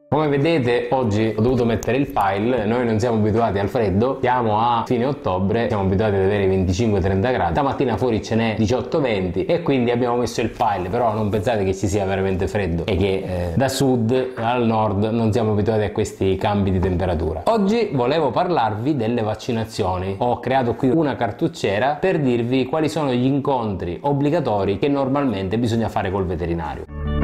Come vedete, oggi ho dovuto mettere il file. Noi non siamo abituati al freddo, siamo a fine ottobre, siamo abituati ad avere 25-30 gradi. Stamattina fuori ce n'è 18-20 e quindi abbiamo messo il file, però non pensate che ci sia veramente freddo e che da sud al nord non siamo abituati a questi cambi di temperatura. Oggi volevo parlarvi delle vaccinazioni. Ho creato qui una cartucciera per dirvi quali sono gli incontri obbligatori che normalmente bisogna fare col veterinario.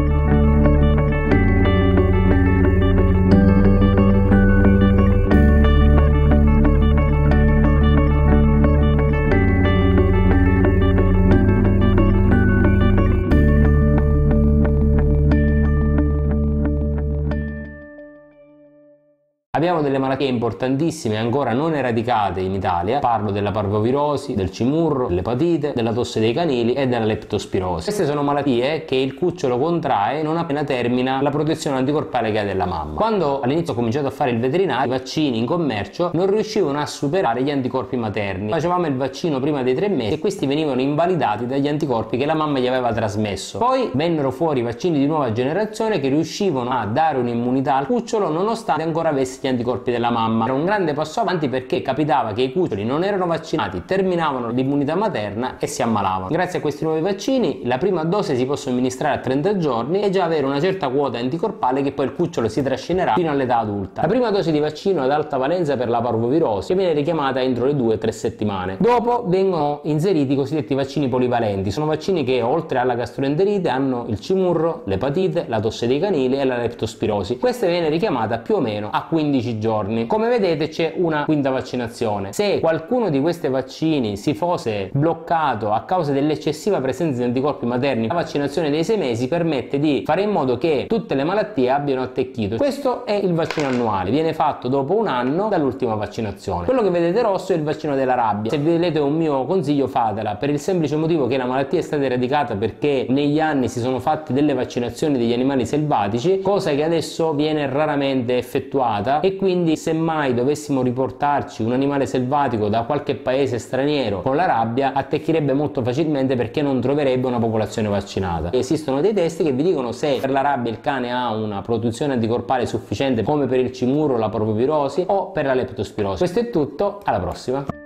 Abbiamo delle malattie importantissime ancora non eradicate in Italia, parlo della parvovirosi, del cimurro, dell'epatite, della tosse dei canili e della leptospirosi. Queste sono malattie che il cucciolo contrae non appena termina la protezione anticorpale che ha della mamma. Quando all'inizio ho cominciato a fare il veterinario, i vaccini in commercio non riuscivano a superare gli anticorpi materni. Facevamo il vaccino prima dei 3 mesi e questi venivano invalidati dagli anticorpi che la mamma gli aveva trasmesso. Poi vennero fuori i vaccini di nuova generazione che riuscivano a dare un'immunità al cucciolo nonostante ancora avesse gli anticorpi della mamma. Era un grande passo avanti perché capitava che i cuccioli non erano vaccinati, terminavano l'immunità materna e si ammalavano. Grazie a questi nuovi vaccini la prima dose si può somministrare a 30 giorni e già avere una certa quota anticorpale che poi il cucciolo si trascinerà fino all'età adulta. La prima dose di vaccino ad alta valenza per la parvovirosi che viene richiamata entro le 2-3 settimane. Dopo vengono inseriti i cosiddetti vaccini polivalenti. Sono vaccini che oltre alla gastroenterite hanno il cimurro, l'epatite, la tosse dei canili e la leptospirosi. Questa viene richiamata più o meno a 15 giorni. Come vedete c'è una quinta vaccinazione. Se qualcuno di questi vaccini si fosse bloccato a causa dell'eccessiva presenza di anticorpi materni, la vaccinazione dei 6 mesi permette di fare in modo che tutte le malattie abbiano attecchito. Questo è il vaccino annuale, viene fatto dopo un anno dall'ultima vaccinazione. Quello che vedete rosso è il vaccino della rabbia. Se volete un mio consiglio fatela, per il semplice motivo che la malattia è stata eradicata perché negli anni si sono fatte delle vaccinazioni degli animali selvatici, cosa che adesso viene raramente effettuata e quindi se mai dovessimo riportarci un animale selvatico da qualche paese straniero con la rabbia attecchirebbe molto facilmente perché non troverebbe una popolazione vaccinata. Esistono dei test che vi dicono se per la rabbia il cane ha una produzione anticorpale sufficiente come per il cimurro, la parvovirosi o per la leptospirosi. Questo è tutto, alla prossima!